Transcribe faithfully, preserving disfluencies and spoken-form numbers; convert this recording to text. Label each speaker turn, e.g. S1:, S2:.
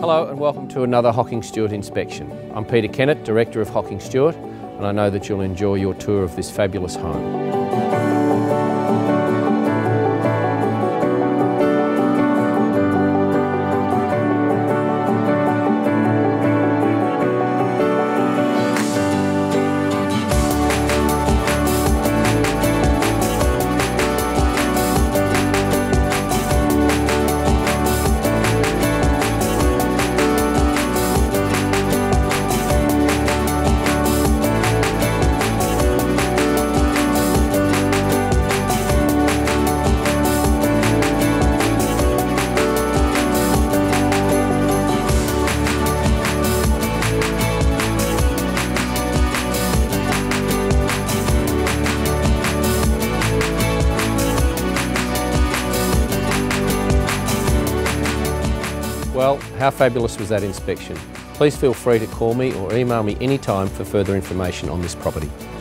S1: Hello and welcome to another Hocking Stuart inspection. I'm Peter Kennett, Director of Hocking Stuart, and I know that you'll enjoy your tour of this fabulous home. Well, how fabulous was that inspection? Please feel free to call me or email me anytime for further information on this property.